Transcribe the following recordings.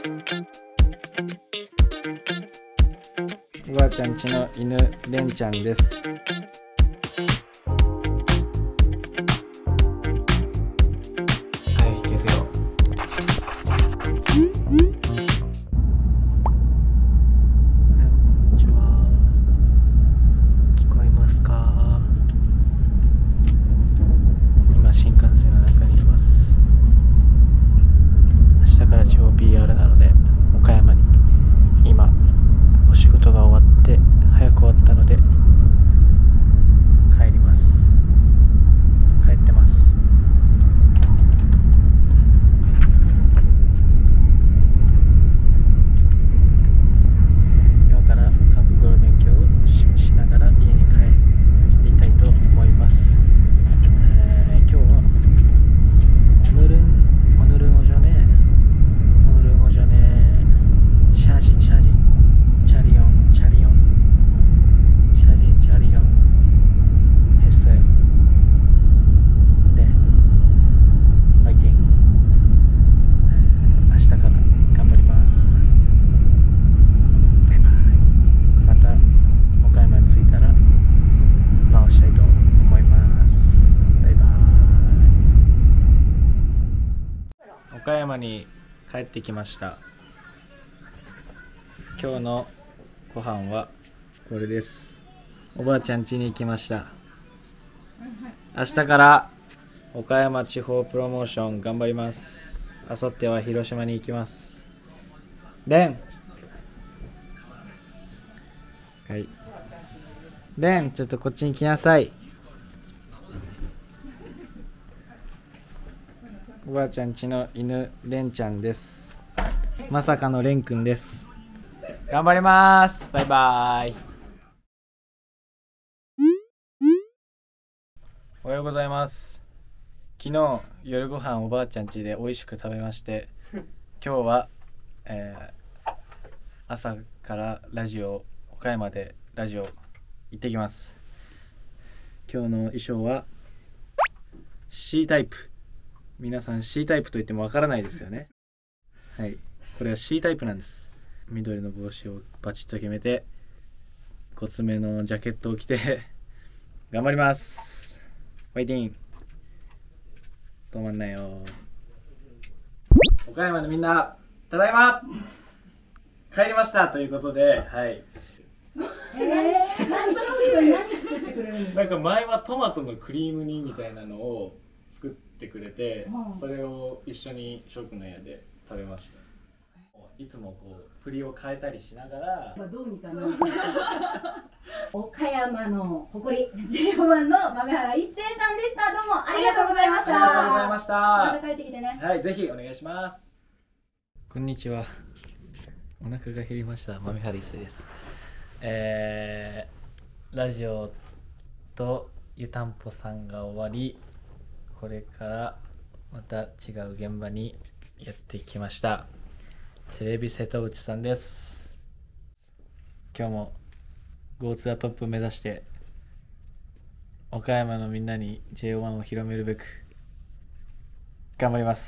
おばあちゃん家の犬レンちゃんです。はい、消せよ。こんにちは。聞こえますか？今新幹線の中にいます。明日から地方 PR なので岡山に今お仕事が終わって早く終わったので帰ります。帰ってます。今から韓国語の勉強をしながら家に帰りたいと思います。今日は오늘은 오전에 샤진 차리용 했어요. 네, 화이팅. 明日から頑張ります。バイバイ。また岡山に着いたら回したいと思います。バイバイ。岡山に帰ってきました。今日のご飯はこれです。おばあちゃん家に行きました。明日から岡山地方プロモーション頑張ります。あさっては広島に行きます。レン、はい、レン、ちょっとこっちに来なさい。おばあちゃん家の犬レンちゃんです。まさかのレンくんです。頑張ります。バイバイ。おはようございます。昨日夜ご飯おばあちゃん家で美味しく食べまして、今日は、朝から岡山でラジオ行ってきます。今日の衣装は C タイプ。皆さん C タイプと言ってもわからないですよね。はい、これは C タイプなんです。緑の帽子をバチッと決めて、ごつめのジャケットを着て頑張ります。ファイティン。止まんないよ。岡山のみんな、ただいま帰りましたということで、はい。 何作ってくれるんですか？ なんか前はトマトのクリーム煮みたいなのを作ってくれて、それを一緒に翔くんの家で食べました。いつもこう振りを変えたりしながら、 どうにかな岡山の誇り J1 の豆原一成さんでした。どうもありがとうございました。 ありがとうございました。 また帰ってきてね。 はい、ぜひお願いします。こんにちは。お腹が減りました。豆原一成です。ラジオと湯たんぽさんが終わり、これからまた違う現場にやってきました。テレビ瀬戸内さんです。今日もゴーツアトップ目指して岡山のみんなに J1 を広めるべく頑張ります。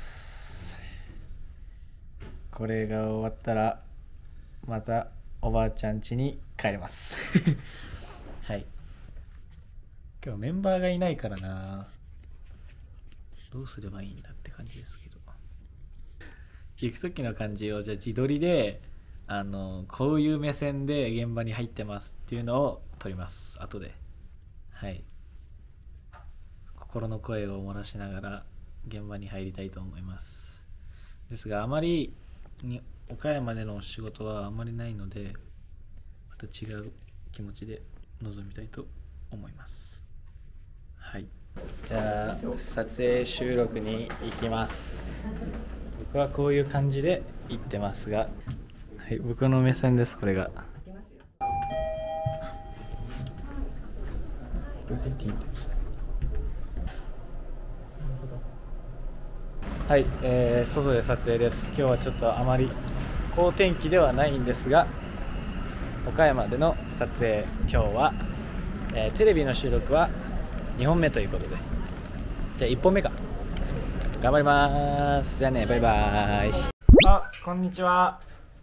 これが終わったらまたおばあちゃん家に帰りますはい、今日メンバーがいないからな、どうすればいいんだって感じですけど、行く時の感じをじゃあ自撮りでこういう目線で現場に入ってますっていうのを撮ります後で。はい、心の声を漏らしながら現場に入りたいと思います。ですがあまり岡山での仕事はあまりないので、また違う気持ちで臨みたいと思います。はい、じゃあ撮影収録に行きます。僕はこういう感じで行ってますが、はい、僕の目線です。これがはい、外で撮影です。今日はちょっとあまり好天気ではないんですが、岡山での撮影、今日は、テレビの収録は2本目ということで、じゃあ1本目か頑張ります。じゃあね、バイバーイ。 あ、こんにちは。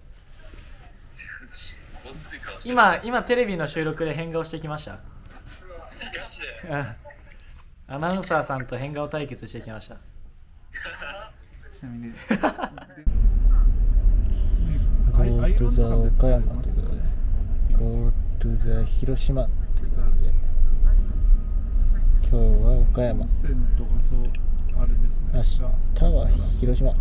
今テレビの収録で変顔してきました。アナウンサーさんと変顔対決してきました。ちなみにGo to the 岡山ということで Go to the 広島ということで、今日は岡山、明日は広島、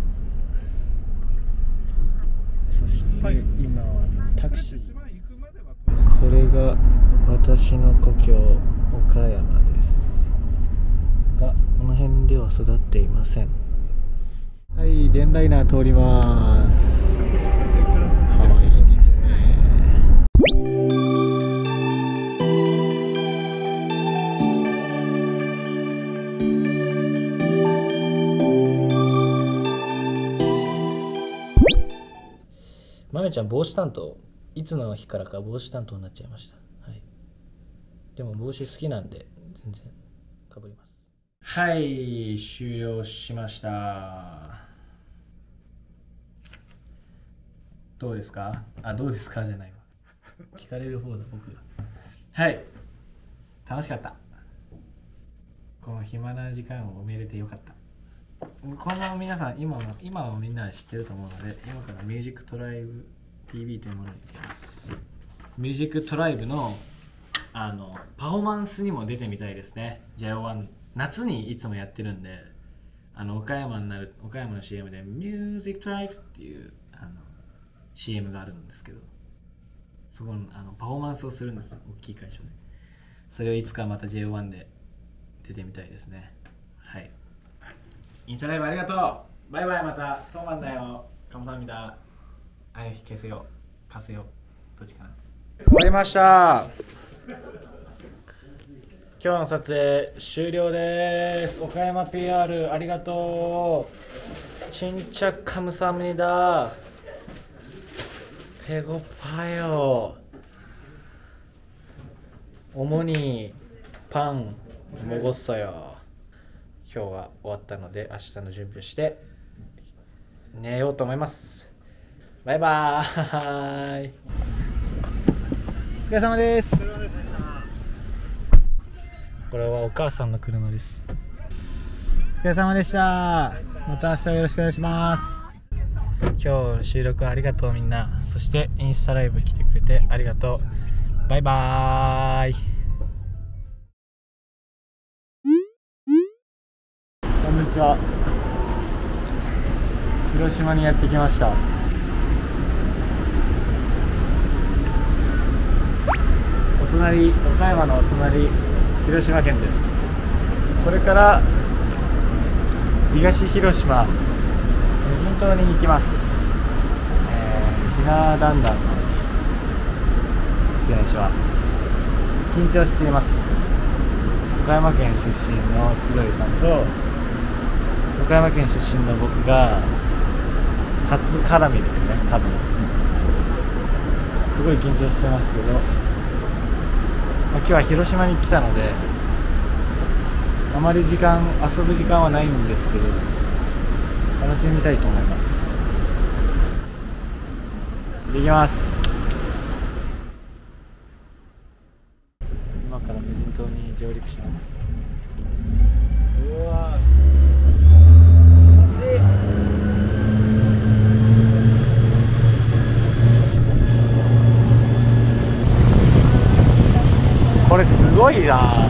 そして今はタクシー。これが私の故郷岡山ですが、この辺では育っていません。はい、電ライナー通ります。かわいいですね。まめちゃん帽子担当、いつの日からか帽子担当になっちゃいました。はい、でも帽子好きなんで全然かぶります。はい、終了しました。どうですか？あ、どうですかじゃないわ。聞かれる方だ僕が。はい、楽しかった。この暇な時間を埋めれてよかった。この皆さん今はみんな知ってると思うので、今からミュージックトライブ TV というものに出ます。ミュージックトライブのパフォーマンスにも出てみたいですね。 JO1 夏にいつもやってるんで、岡山の CM でミュージックトライブっていうCM があるんですけど、そこのパフォーマンスをするんです。大きい会場で。それをいつかまた JO1 で出てみたいですね。はい、インスタライブありがとう。バイバイ。またトーマンだよ。カムサハミダ。あれ消せよ貸せよ、どっちかな。終わりました。今日の撮影終了です。岡山 PR ありがとう。チンチャカムサハミダ。ペゴパよ。主にパンもごっそよ。今日は終わったので明日の準備をして寝ようと思います。バイバーイ。お疲れ様です。これはお母さんの車です。お疲れ様でした。また明日よろしくお願いします。今日収録ありがとうみんな。そしてインスタライブ来てくれてありがとう。バイバーイ。こんにちは。広島にやってきました。岡山のお隣、広島県です。これから東広島無人島に行きます。ひなだんだんさんに出演します。緊張しています。岡山県出身の千鳥さんと岡山県出身の僕が初絡みですね。多分すごい緊張してますけど、今日は広島に来たのであまり遊ぶ時間はないんですけど、楽しみたいと思います。できます。今から無人島に上陸します。うわこれすごいな。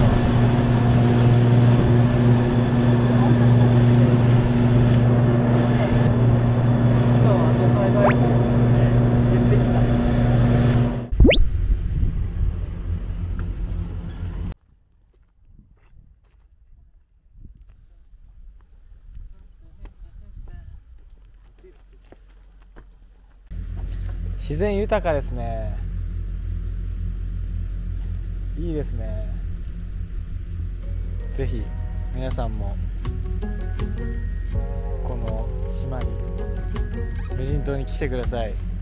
自然豊かですね。いいですね。ぜひ皆さんもこの島に無人島に来てください。